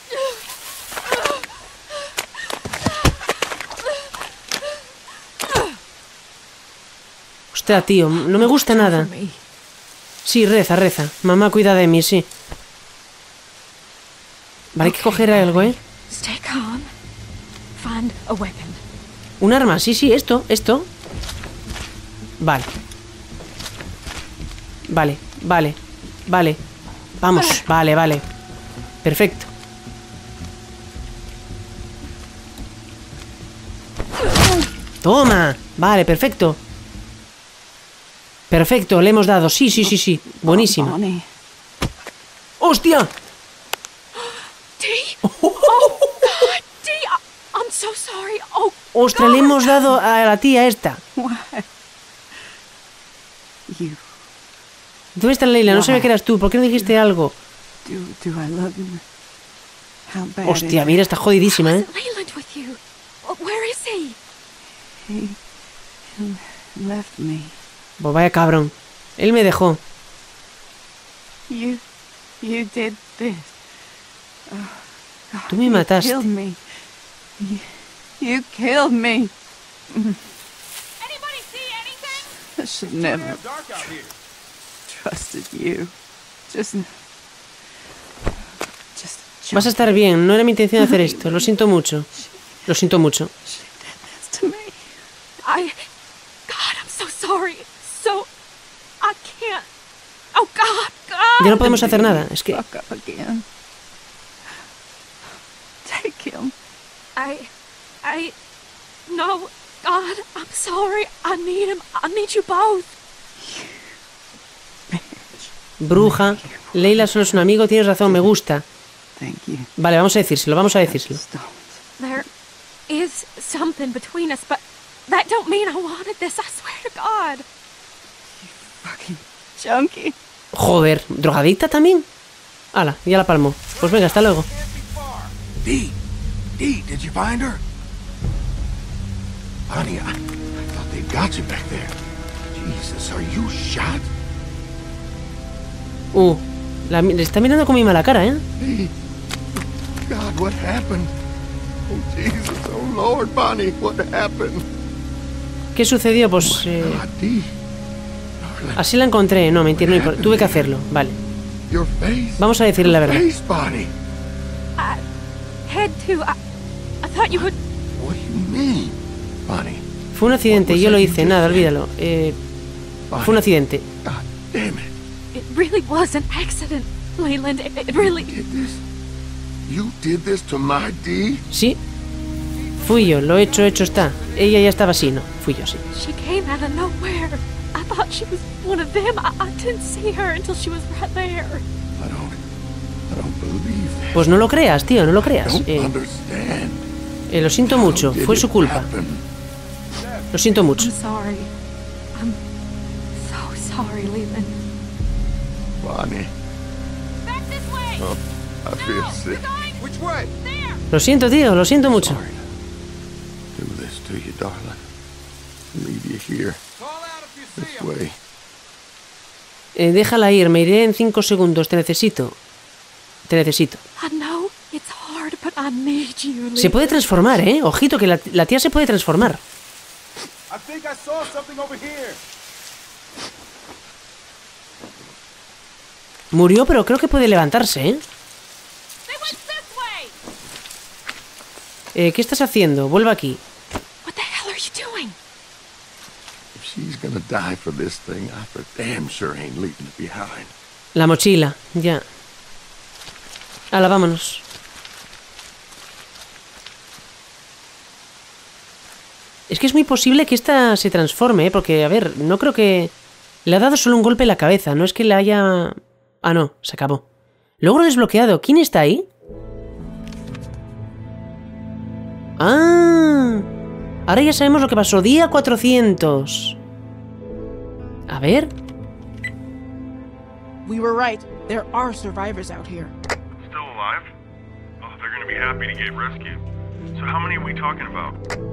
Ostras, tío, no me gusta nada. Sí, reza, reza. Mamá, cuida de mí, sí. Vale, hay que coger algo, ¿eh? Stay calm. Find a weapon. Un arma, sí, sí, esto, esto. Vale. Vale, vale, vale. Vamos, vale, vale. Perfecto. Toma. Vale, perfecto. Perfecto, le hemos dado. Sí, sí, sí, sí. Buenísimo. Bonnie. ¡Hostia! Dee. Oh God, Dee. I I'm so sorry. Oh. ¡Ostras, le hemos dado a la tía esta! Why? You. ¿Dónde está Leila? No sabía que eras tú. ¿Por qué no dijiste algo? Do, do I love him? How bad Hostia, is mira, está jodidísima, ¿eh? Leyland with you. Where is he? he? He left me. Pues vaya cabrón. Él me dejó. You, you did this. Oh, God, Tú me you mataste. killed me. You, you killed me. Anybody see anything? I should never Damn dark out here. trusted you. Just, just. Vas a estar bien. No era mi intención hacer esto. Lo siento mucho. Lo siento mucho. She did this to me. I. God, I'm so sorry. So. I can't. Oh, God, God. Ya no podemos hacer nada. Es que... Fuck up again. Take him. I. I. No. God, I'm sorry. I need him. I need you both. Bruja. Leila solo es un amigo. Tienes razón. Me gusta. Thank you. Vale, vamos a decírselo. Vamos a decírselo. There is something between us, but that don't mean I wanted this. I swear to God. Fucking junkie. Joder. ¿Drogadicta también? Hala, ya la palmo. Pues venga, hasta luego. Dee! Dee, did you find her? Honey, I, I thought they got you back there. Jesus, are you shot? Uh, la, le está mirando con mi mala cara, ¿eh? Dee! God, what happened? Oh, Jesus, oh, Lord, Bonnie, what happened? ¿Qué sucedió? Pues... Eh, God, Dee. así la encontré. No, mentira, no importa. Tuve que hacerlo. Vale. Your face. Vamos a decirle la verdad. Face, Bonnie. I had to. I, I thought you would. What do you mean, Bonnie? Fue un accidente. Yo lo hice. Nada, olvídalo. Eh, fue un accidente. God damn it. It really was an accident, Leyland. It, it really. You did this? You did this to my Dee? Sí. Fui yo. Lo hecho, hecho está. Ella ya estaba así, ¿no? Fui yo, sí. She came out of nowhere. I thought she was one of them. I, I didn't see her until she was right there. I don't... I don't believe this. Pues no lo creas, tío, no lo creas. Don't Eh, understand. eh, lo siento mucho, How did fue it su culpa. happen? Lo siento mucho. I'm sorry. I'm so sorry, Leland. Bonnie. Back this way! Oh, I feel No, sick. we're going Which way? there! Lo siento, tío, lo siento mucho. Sorry to do this to you, darling. Leave you here. Call out if you see This 'em. way. Eh, déjala ir, me iré en cinco segundos, te necesito. Te necesito. I know it's hard, but I need you, Leland. Se puede transformar, ¿eh? Ojito, que la, la tía se puede transformar. I think I saw something over here. Murió, pero creo que puede levantarse, ¿eh? They went this way! Eh, ¿qué estás haciendo? Vuelve aquí. What the hell are you doing? If she's gonna die for this thing, I for damn sure ain't leaving it behind. La mochila, ya. Hala, vámonos. Es que es muy posible que esta se transforme, ¿eh? Porque, a ver, no creo que... Le ha dado solo un golpe en la cabeza, no es que le haya... Ah, no, se acabó. Logro desbloqueado. ¿Quién está ahí? Ah, ahora ya sabemos lo que pasó. Día cuatrocientos. A ver. We were right. There are survivors out here. Still alive? Oh, they're gonna be happy to get rescued. So how many are we talking about?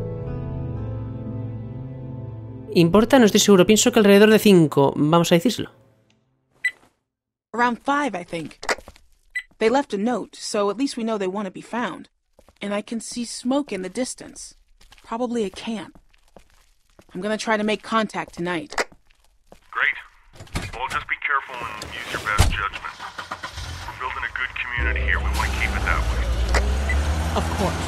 ¿Importa? No estoy seguro. Pienso que alrededor de cinco. Vamos a decírselo. Around five, I think. They left a note, so at least we know they want to be found. And I can see smoke in the distance. Probably a camp. I'm gonna try to make contact tonight. Great. Well, just be careful and use your best judgment. We're building a good community here. We want to keep it that way. Of course.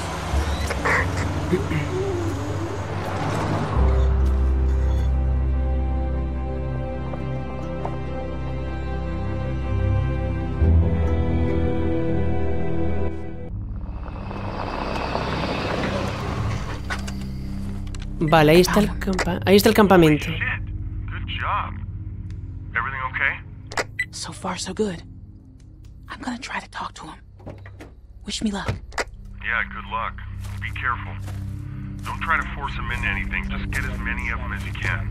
Vale, ahí está el campa ahí está el campamento. Shit. Good job. Everything okay? So far, so good. I'm gonna try to talk to him. Wish me luck. Yeah, good luck. Be careful. Don't try to force them into anything. Just get as many of them as you can.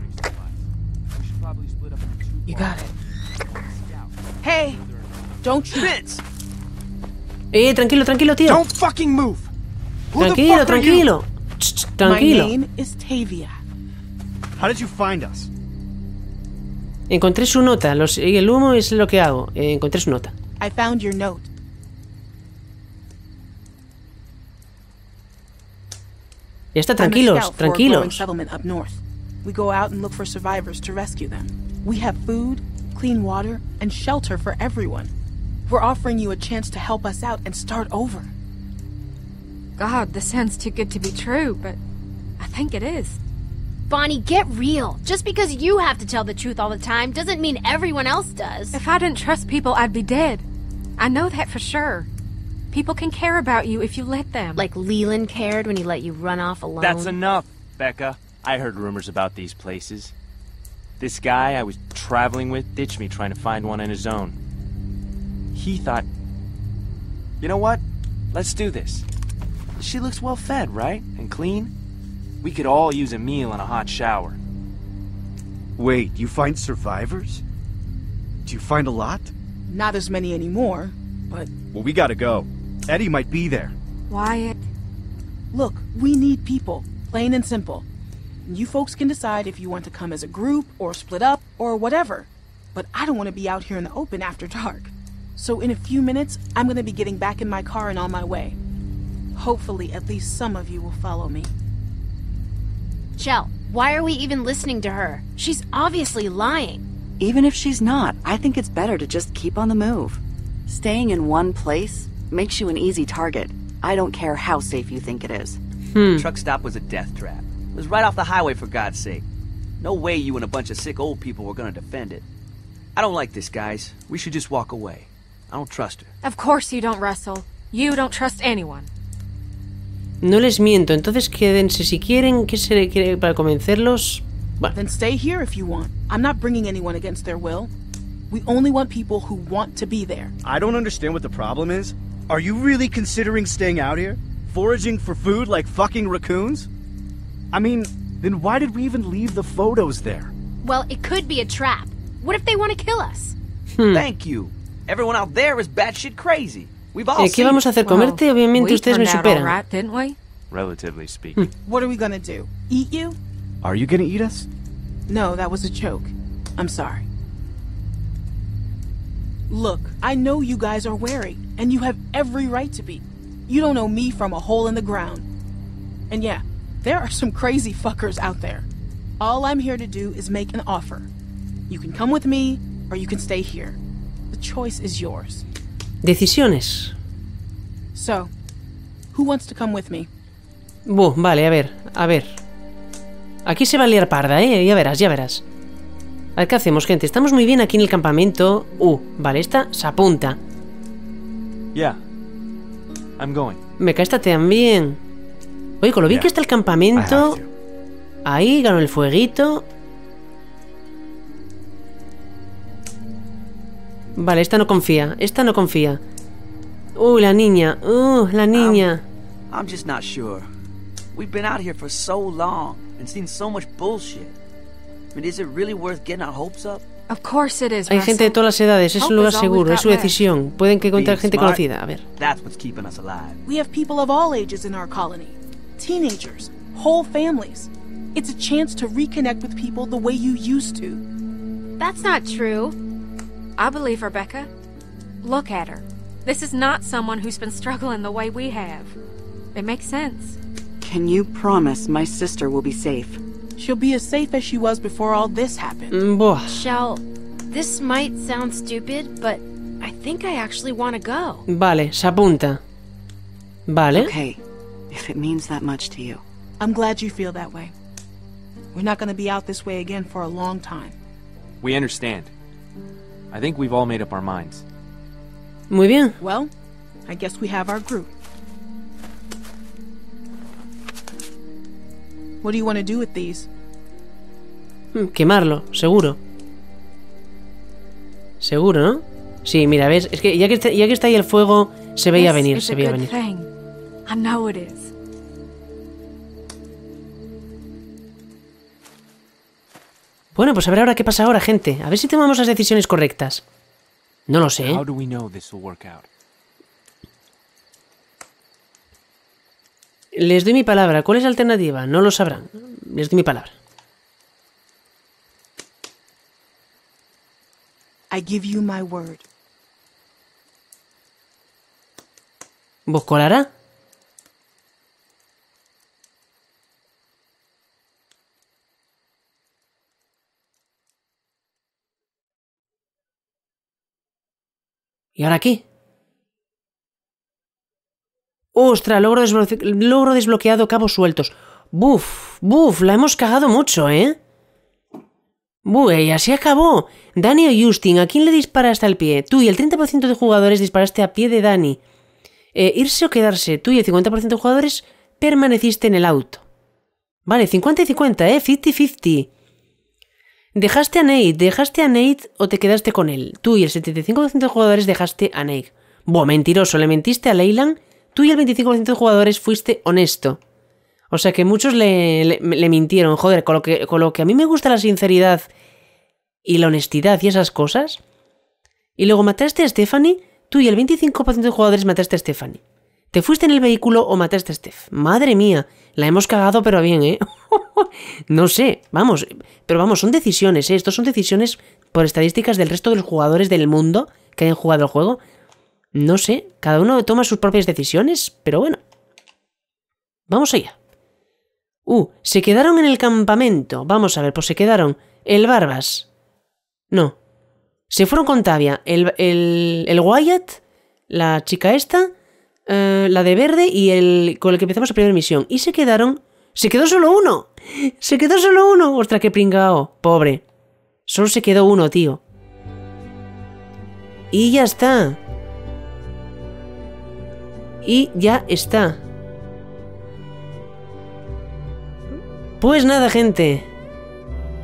You got it. Hey! Don't shoot. Vince! Eh, tranquilo, tranquilo, tío. Don't fucking move! Who the Tranquilo, fuck are you? tranquilo. Ch, ch, tranquilo. My name is Tavia. How did you find us? Encontré su nota. Los, y el humo es lo que hago. Eh, encontré su nota. I found your note. Ya está, I'm a tranquilos, scout for a growing tranquilos. settlement up north. We go out and look for survivors to rescue them. We have food, clean water, and shelter for everyone. We're offering you a chance to help us out and start over. God, this sounds too good to be true, but I think it is. Bonnie, get real. Just because you have to tell the truth all the time doesn't mean everyone else does. If I didn't trust people, I'd be dead. I know that for sure. People can care about you if you let them. Like Leland cared when he let you run off alone. That's enough, Becca. I heard rumors about these places. This guy I was traveling with ditched me trying to find one on his own. He thought, you know what? Let's do this. She looks well fed, right? And clean? We could all use a meal and a hot shower. Wait, you find survivors? Do you find a lot? Not as many anymore, but... Well, we gotta go. Eddie might be there. Wyatt. Look, we need people. Plain and simple. You folks can decide if you want to come as a group, or split up, or whatever. But I don't want to be out here in the open after dark. So in a few minutes, I'm going to be getting back in my car and on my way. Hopefully, at least some of you will follow me. Chell, why are we even listening to her? She's obviously lying. Even if she's not, I think it's better to just keep on the move. Staying in one place makes you an easy target. I don't care how safe you think it is. Hmm. The truck stop was a death trap. It was right off the highway, for God's sake. No way you and a bunch of sick old people were gonna defend it. I don't like this, guys. We should just walk away. I don't trust her. Of course you don't, Russell. You don't trust anyone. No les miento, entonces quédense si quieren que se que, para convencerlos. Bueno. Then stay here if you want. I'm not bringing anyone against their will. We only want people who want to be there. I don't understand what the problem is. Are you really considering staying out here? Foraging for food like fucking raccoons? I mean, then why did we even leave the photos there? Well, it could be a trap. What if they want to kill us? Hmm. Thank you. Everyone out there is batshit crazy. We've all Eh, ¿Qué vamos a hacer? Comerte, obviamente ustedes me superan. Right, didn't we? Relatively speaking. What are we gonna do? Eat you? Are you gonna eat us? No, that was a joke. I'm sorry. Look, I know you guys are wary, and you have every right to be. You don't know me from a hole in the ground. And yeah, there are some crazy fuckers out there. All I'm here to do is make an offer. You can come with me, or you can stay here. The choice is yours. Decisiones. So, who wants to come with me? Buh, vale, a ver, a ver. Aquí se va a liar parda, ¿eh? Ya verás, ya verás. A ver, ¿qué hacemos, gente? Estamos muy bien aquí en el campamento. Uh, vale, esta se apunta. Yeah. I'm going. Me cae esta también. Oye, con lo bien Yeah. que está el campamento. Ahí, ganó el fueguito. Vale, esta no confía. Esta no confía. Uh, la niña. Uh, la niña. I'm, I'm just not sure. We've been out here for so long and seen so much bullshit. I mean, is it really worth getting our hopes up? Of course it is, Hay gente de Russell. todas las edades. Es un Hope lugar is all seguro. we've Es su got left. decisión. Pueden que encontrar Being gente smart, conocida. A ver. That's what's keeping us alive. We have people of all ages in our colony. Teenagers, whole families. It's a chance to reconnect with people the way you used to. That's not true. I believe Rebecca. Look at her. This is not someone who's been struggling the way we have. It makes sense. Can you promise my sister will be safe? She'll be as safe as she was before all this happened. Mm, Buah. Shell, this might sound stupid, but I think I actually want to go. Vale, se apunta. Vale. Okay, if it means that much to you. I'm glad you feel that way. We're not going to be out this way again for a long time. We understand. I think we've all made up our minds. Muy bien. Well, I guess we have our group. What do you want to do with these? Mm, Quemarlo, seguro. Seguro, ¿no? Sí, mira, ves, es que ya que está, ya que está ahí el fuego, se veía This venir, is se a veía good venir. thing. I know it is. Bueno, pues a ver ahora qué pasa ahora, gente. A ver si tomamos las decisiones correctas. No lo sé, ¿eh? How do we know this will work out? Les doy mi palabra. ¿Cuál es la alternativa? No lo sabrán. Les doy mi palabra. I give you my word. ¿Vos colará? ¿Y ahora qué? ¡Ostras! Logro, desbloque- logro desbloqueado cabos sueltos. ¡Buf! ¡Buf! La hemos cagado mucho, ¿eh? ¡Buf! Y así acabó. Dani o Justin, ¿a quién le disparaste al pie? Tú y el treinta por ciento de jugadores disparaste a pie de Dani. Eh, irse o quedarse. Tú y el cincuenta por ciento de jugadores permaneciste en el auto. Vale, cincuenta y cincuenta, ¿eh? cincuenta cincuenta. Dejaste a Nate, dejaste a Nate o te quedaste con él. Tú y el setenta y cinco por ciento de jugadores dejaste a Nate. Buah, mentiroso, le mentiste a Leyland. Tú y el veinticinco por ciento de jugadores fuiste honesto. O sea que muchos le, le, le mintieron. Joder, con lo, que, con lo que a mí me gusta la sinceridad y la honestidad y esas cosas. Y luego mataste a Stephanie. Tú y el veinticinco por ciento de jugadores mataste a Stephanie. Te fuiste en el vehículo o mataste a Steph. Madre mía, la hemos cagado pero bien, ¿eh? No sé, vamos, pero vamos, son decisiones, ¿eh? Estos son decisiones por estadísticas del resto de los jugadores del mundo que hayan jugado el juego. No sé, cada uno toma sus propias decisiones, pero bueno. Vamos allá. Uh, se quedaron en el campamento. Vamos a ver, pues se quedaron el Barbas. No. Se fueron con Tavia, el, el, el Wyatt, la chica esta, eh, la de verde y el con el que empezamos la primera misión. Y se quedaron... ¡Se quedó solo uno! ¡Se quedó solo uno! ¡Ostras, qué pringao! Pobre. Solo se quedó uno, tío. Y ya está. Y ya está. Pues nada, gente.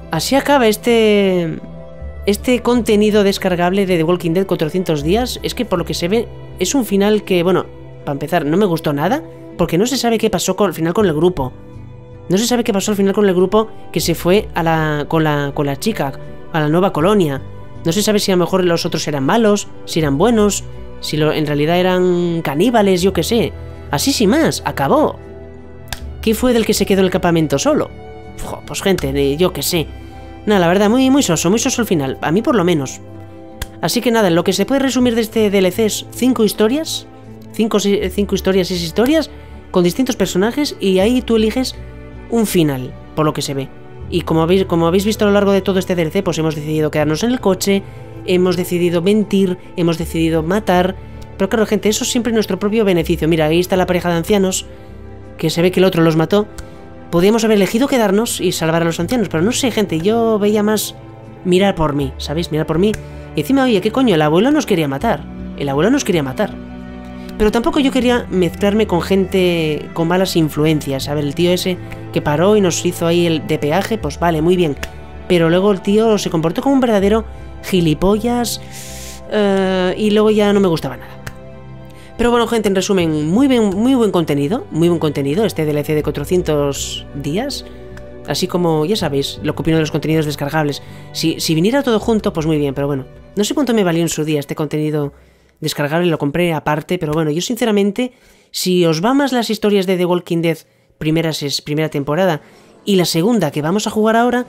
así acaba este... Este contenido descargable de The Walking Dead cuatrocientos días. Es que por lo que se ve es un final que, bueno, para empezar, no me gustó nada, porque no se sabe qué pasó con, al final con el grupo. No se sabe qué pasó al final con el grupo que se fue a la, con, la, con la chica, a la nueva colonia. No se sabe si a lo mejor los otros eran malos, si eran buenos, si lo, en realidad eran caníbales, yo qué sé. Así sin más, acabó. ¿Qué fue del que se quedó en el campamento solo? Jo, pues gente, yo qué sé. Nada, la verdad, muy, muy soso, muy soso el final. A mí por lo menos. Así que nada, lo que se puede resumir de este D L C es cinco historias. Cinco, cinco historias, seis historias, con distintos personajes, y ahí tú eliges un final, por lo que se ve. Y como habéis, como habéis visto a lo largo de todo este D L C, pues hemos decidido quedarnos en el coche, hemos decidido mentir, hemos decidido matar. Pero claro, gente, eso es siempre nuestro propio beneficio. Mira, ahí está la pareja de ancianos, que se ve que el otro los mató. Podríamos haber elegido quedarnos y salvar a los ancianos, pero no sé, gente, yo veía más mirar por mí, ¿sabéis? Mirar por mí. Y encima, oye, ¿qué coño? El abuelo nos quería matar. El abuelo nos quería matar. Pero tampoco yo quería mezclarme con gente con malas influencias. A ver, el tío ese que paró y nos hizo ahí el de peaje, pues vale, muy bien. Pero luego el tío se comportó como un verdadero gilipollas, uh, y luego ya no me gustaba nada. Pero bueno, gente, en resumen, muy, bien, muy buen contenido, muy buen contenido, este D L C de cuatrocientos días. Así como, ya sabéis, lo que opino de los contenidos descargables. Si, si viniera todo junto, pues muy bien, pero bueno. No sé cuánto me valió en su día este contenido descargable, lo compré aparte, pero bueno, yo sinceramente, si os va más las historias de The Walking Dead primeras, es, primera temporada y la segunda que vamos a jugar ahora,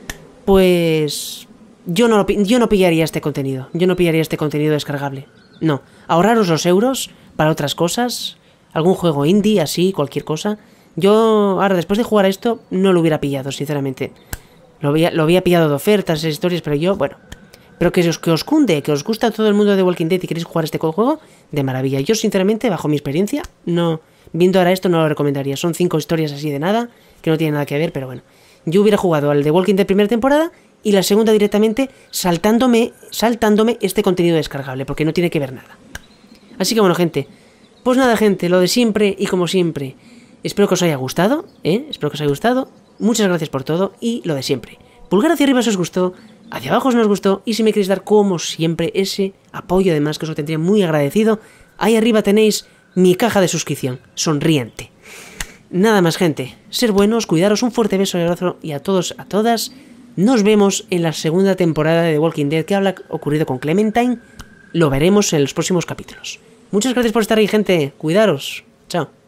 pues yo no, yo no pillaría este contenido, yo no pillaría este contenido descargable. No, ahorraros los euros para otras cosas, algún juego indie, así, cualquier cosa. Yo, ahora, después de jugar a esto, no lo hubiera pillado, sinceramente. Lo había, lo había pillado de ofertas, esas historias, pero yo, bueno. Pero que os, que os cunde, que os gusta todo el mundo de Walking Dead y queréis jugar este juego, de maravilla. Yo, sinceramente, bajo mi experiencia, no, viendo ahora esto, no lo recomendaría. Son cinco historias así de nada, que no tienen nada que ver, pero bueno. Yo hubiera jugado al de Walking Dead primera temporada y la segunda directamente saltándome, saltándome este contenido descargable, porque no tiene que ver nada. Así que bueno, gente, pues nada, gente, lo de siempre y como siempre. Espero que os haya gustado, ¿eh? Espero que os haya gustado. Muchas gracias por todo y lo de siempre. Pulgar hacia arriba si os gustó, hacia abajo si no os gustó, y si me queréis dar como siempre ese apoyo, además que os lo tendría muy agradecido, ahí arriba tenéis mi caja de suscripción, sonriente. Nada más, gente, ser buenos, cuidaros, un fuerte beso y abrazo, y a todos, a todas, nos vemos en la segunda temporada de The Walking Dead, que habla ocurrido con Clementine. Lo veremos en los próximos capítulos. Muchas gracias por estar ahí, gente, cuidaros, chao.